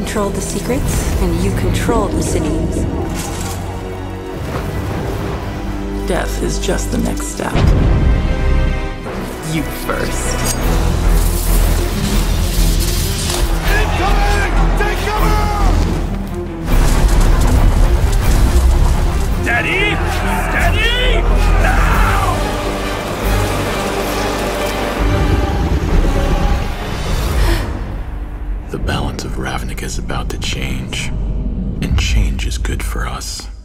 controlled the secrets, and you controlled the cities. Death is just the next step. You first. Incoming! Take cover! Steady! Steady! Now! The balance of Ravnica is about to change, and change is good for us.